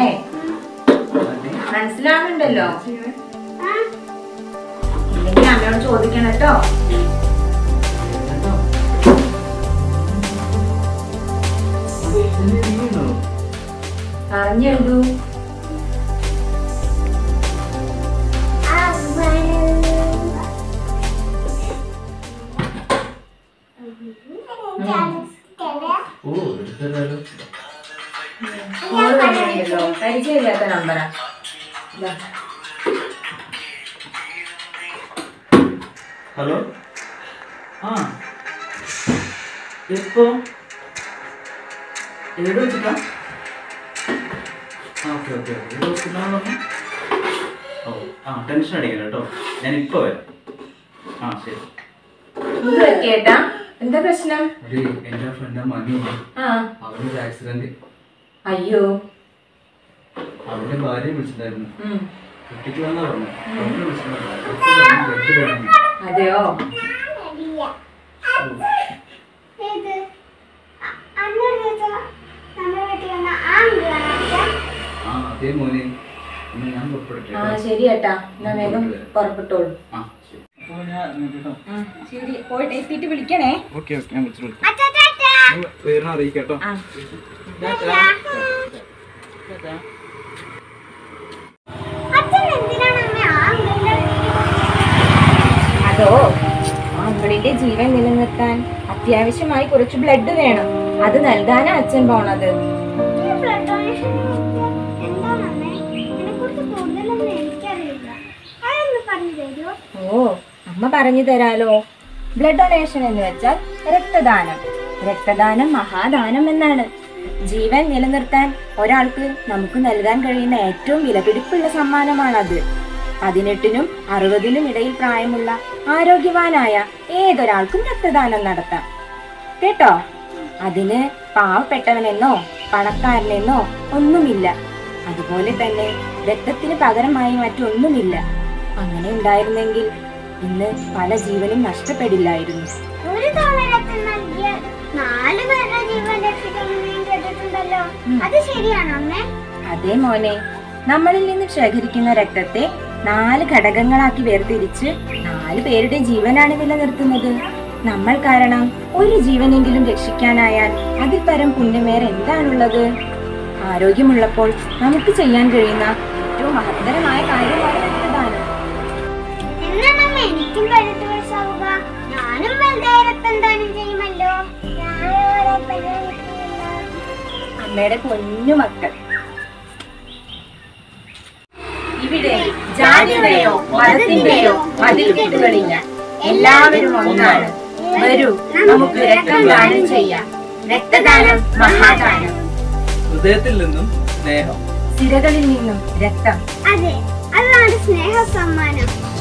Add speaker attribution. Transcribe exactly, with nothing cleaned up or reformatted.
Speaker 1: മോനെ മനസ്സിലാവുന്നുണ്ടല്ലോ? ഇല്ലെങ്കിൽ അമ്മയോട് ചോദിക്കണം കേട്ടോ. അറിഞ്ഞെഴുതൂ. പരിചയമില്ലാത്ത നമ്പറാ.
Speaker 2: ഹലോ. ആ എപ്പോ എവിടെ വെച്ചിട്ടാ? ഓക്കെ ഓക്കെ ഓക്കെ ഏത് ഹോസ്പിറ്റലാണെന്ന് പറഞ്ഞു? ഓ ആ ടെൻഷൻ അടിക്കണം കേട്ടോ, ഞാൻ ഇപ്പോൾ വരാം. ആ ശരി.
Speaker 1: കേട്ടാ എന്താ പ്രശ്നം?
Speaker 2: എന്റെ ഫ്രണ്ട് മനു, അവനൊരു ആക്സിഡന്റ്.
Speaker 1: അയ്യോ.
Speaker 2: അവന്റെ ഭാര്യ വിളിച്ചിട്ടുണ്ടായിരുന്നു, കുട്ടിക്ക് വന്നാ പറഞ്ഞു.
Speaker 1: അതെയോ?
Speaker 2: ആ അതേ മോനെ, ഞാൻ പുറപ്പെടുത്തേ.
Speaker 1: ആ ശരി ഏട്ടാ, എന്നാ വേഗം പുറപ്പെട്ടോളൂ. ശരി, പോയിട്ട് എത്തിയിട്ട് വിളിക്കണേ.
Speaker 2: ഓക്കെ ഓക്കെ, ഞാൻ വിളിച്ചു വിളിക്കാം, അറിയിക്കാട്ടോ.
Speaker 1: അതോ, അങ്കിളിന്റെ ജീവൻ നിലനിർത്താൻ അത്യാവശ്യമായി കുറച്ച് ബ്ലഡ് വേണം. അത് നൽകാനാ അച്ഛൻ പോണത്. ഓ, അമ്മ പറഞ്ഞു തരാലോ. ബ്ലഡ് ഡൊണേഷൻ എന്ന് വെച്ചാൽ രക്തദാനം. രക്തദാനം മഹാദാനം എന്നാണ്. ജീവൻ നിലനിർത്താൻ ഒരാൾക്ക് നമുക്ക് നൽകാൻ കഴിയുന്ന ഏറ്റവും വിലപിടിപ്പുള്ള സമ്മാനമാണത്. പതിനെട്ടിനും അറുപതിനും ഇടയിൽ പ്രായമുള്ള ആരോഗ്യവാനായ ഏതൊരാൾക്കും രക്തദാനം നടത്താം കേട്ടോ. അതിന് പാവപ്പെട്ടവനെന്നോ പണക്കാരനെന്നോ ഒന്നുമില്ല. അതുപോലെ തന്നെ രക്തത്തിന് പകരമായി മറ്റൊന്നുമില്ല. അങ്ങനെ ഉണ്ടായിരുന്നെങ്കിൽ ഇന്ന് പല ജീവനും നഷ്ടപ്പെടില്ലായിരുന്നു. അതെ മോനെ, നമ്മളിൽ നിന്ന് ശേഖരിക്കുന്ന രക്തത്തെ നാല് ഘടകങ്ങളാക്കി വേർതിരിച്ച് നാല് പേരുടെ ജീവനാണ് നിലനിർത്തുന്നത്. നമ്മൾ കാരണം ഒരു ജീവനെങ്കിലും രക്ഷിക്കാനായാൽ അതിൽ പരം പുണ്യം വേറെ എന്താണുള്ളത്? ആരോഗ്യമുള്ളപ്പോൾ നമുക്ക് ചെയ്യാൻ കഴിയുന്ന ഏറ്റവും മഹത്തരമായ കാര്യമാണ് രക്തദാനം. അമ്മയുടെ പൊന്നു മക്കൾ, ഇവിടെ ജാതിയുടെയോ മതത്തിന്റെയോ മതിൽക്കെട്ടുകളില്ല. എല്ലാവരും ഒന്നാണ്. വരൂ, നമുക്ക് രക്തദാനം ചെയ്യാം. രക്തദാനം മഹാദാനം.
Speaker 2: ഹൃദയത്തിൽ നിന്നും സ്നേഹം,
Speaker 1: സിരകളിൽ നിന്നും രക്തം.
Speaker 3: അതെ, അതാണ് സ്നേഹ സമ്മാനം.